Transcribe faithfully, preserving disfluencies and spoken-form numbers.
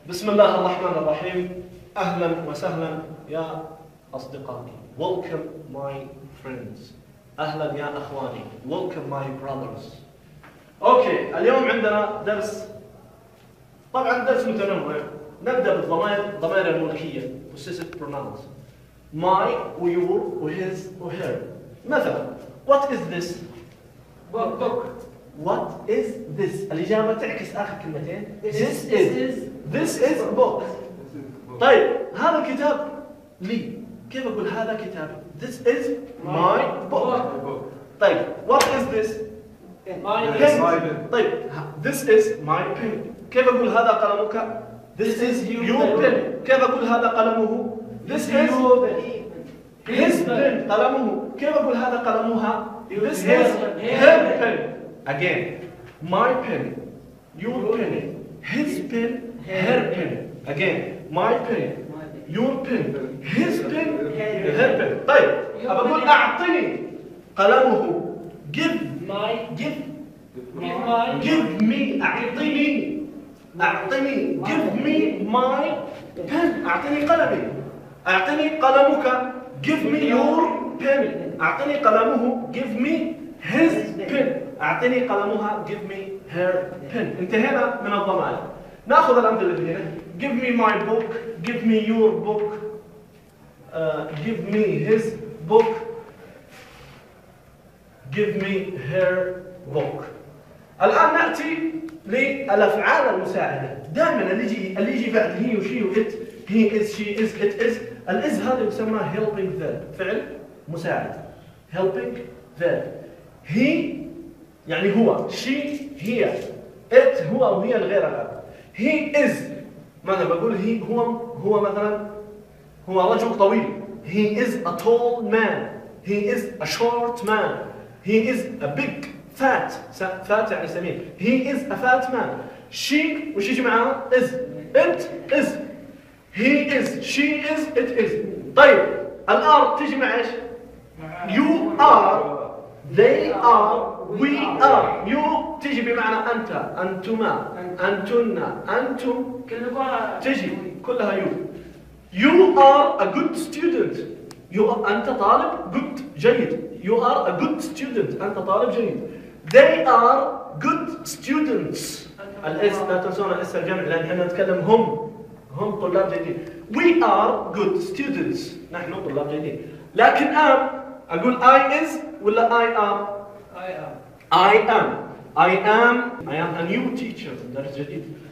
بسم الله الرحمن الرحيم. أهلا وسهلا يا أصدقائي. Welcome my friends. أهلا يا أخواني. Welcome my brothers. أوكي، اليوم عندنا درس، طبعا درس متنوع. نبدأ بالضمائر، الضمائر الملكية possessive pronouns. My ويور وhis وher. مثلا what is this؟ book. What is this؟ الإجابة تعكس آخر كلمتين. This is This is book. طيب هذا الكتاب لي، كيف أقول هذا كتاب؟ This is my book. طيب what is this؟ My pen. طيب this is my pen. كيف أقول هذا قلمك؟ This is your pen. كيف أقول هذا قلمه؟ This is his pen. قلمه. كيف أقول هذا قلمها؟ This is her pen. Again, my pen, your pen, his pen, her pen. Again, my pen, your pen, his pen, her pen. طيب أقول أعطني قلمه. Give my give give my give me أعطني أعطني give me my pen. أعطني قلمي. أعطني قلمك. Give me your pen. أعطني قلمه. Give me his pen. أعطني قلمها. Give me her pen. انتهينا من الضمائر. نأخذ الأمثلة اللي هنا. Give me my book. Give me your book. Uh, give me his book. Give me her book. الآن نأتي للأفعال المساعدة. دائما اللي يجي اللي يجي بعد هي وشي وإت. He is, she is, it is. الإز هذا يسمى helping verb. فعل مساعد. Helping verb. He يعني هو. She هي. It هو أو هي الغير الأب. He is. ماذا بقول؟ هي هو هو مثلا هو رجل طويل. He is a tall man. He is a short man. He is a big fat. fat يعني سمين. He is a fat man. She وش يجي معاها؟ is. It is. He is. She is. It is. طيب الآر تيجي مع ايش؟ You are. They are. We are. You تيجي بمعنى أنت. أنتما. أنتن. أنتم. كلها تيجي كلها you. You are a good student. You are أنت طالب good جيد. You are a good student. أنت طالب جيد. They are good students. الإس لا تنسون الإس الجمع لأن احنا نتكلم هم. هم طلاب جيدين. We are good students. نحن طلاب جيدين. لكن am أقول I is ولا I am؟ I am I am. I am. I am a new teacher. درس جديد.